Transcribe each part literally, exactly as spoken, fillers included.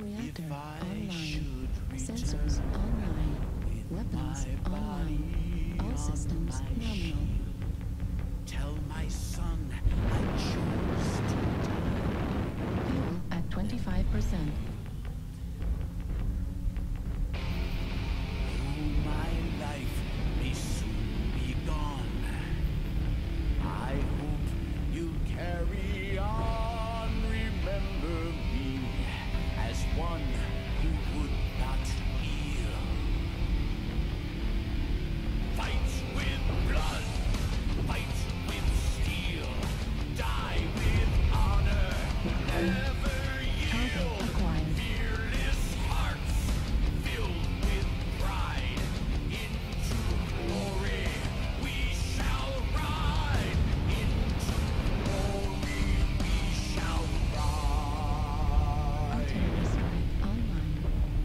Reactor online. Sensors online. Weapons online. All systems nominal. Tell my son I choose to die. Fuel at twenty-five percent. Oh, my life may soon be gone. I hope you carry on. Remember me as one who would not heal. Fight with blood. Fight with steel. Die with honor. Never yield. Acquired. Fearless hearts filled with pride. Into glory we shall ride. Into glory we shall ride. Artillery strike online.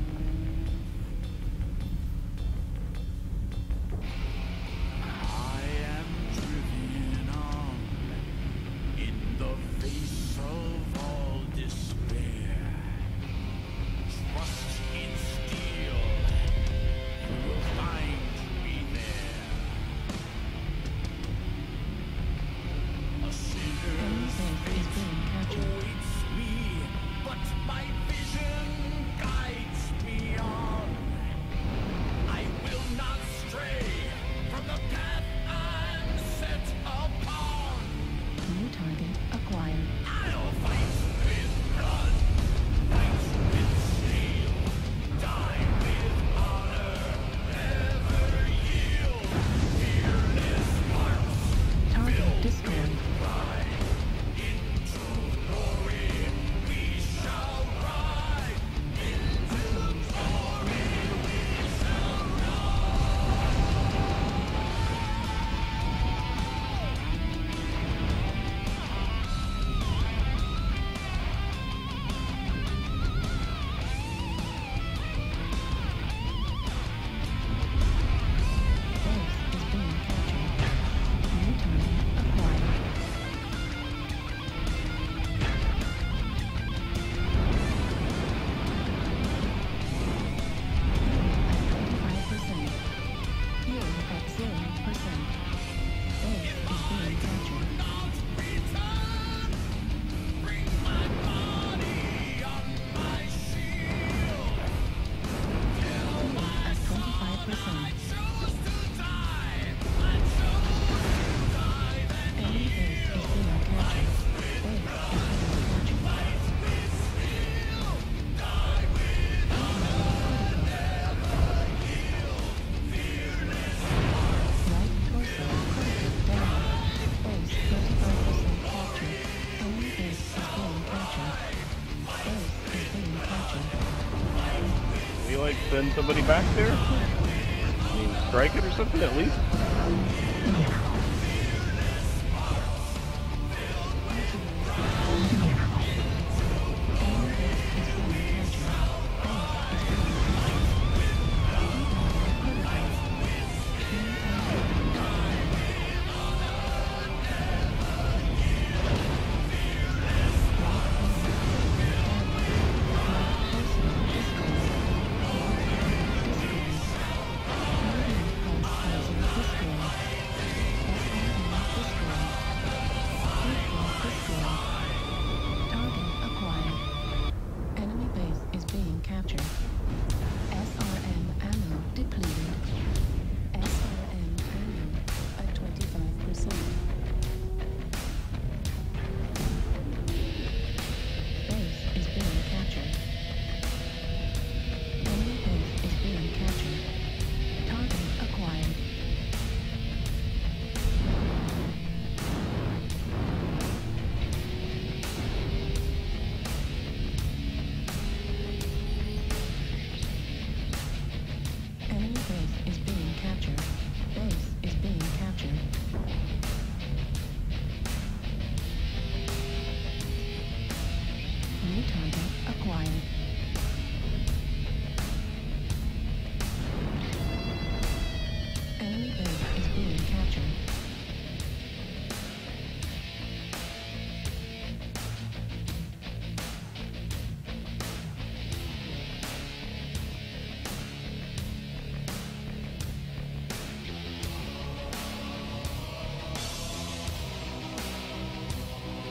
I am driven on in the face of all despair. Trust in steel, you will find me there. A sinner's Enemy base is fate being captured. awaits me, but my vision guides me on. I will not stray from the path I'm set upon. New target acquired. I'll fight with blood, fight with steel, die with honor, never yield. Fearless hearts Target filled destroyed. with pride. Into glory we shall ride. Into glory we shall Base is being captured. New target acquired. At twenty-five percent. Fuel at zero percent. Base is being captured. not return. Bring my body on my shield. Till Fuel my at twenty-five percent. choose to die. I choose to die. Then Enemy base is being captured. Base is being captured. fight with steel. Die with honor. Never yield. Fearless Right torso critical down. Base twenty-five percent captured. Enemy base is being captured. Base is being captured. Can we like send somebody back there? I mean, strike it or something at least? Target acquired. Enemy base is being captured. S R M ammo depleted. S R M ammo at twenty-five percent. Base is being captured. Enemy base is being captured. Target acquired. Enemy base is being captured. Base is being captured. New target acquired.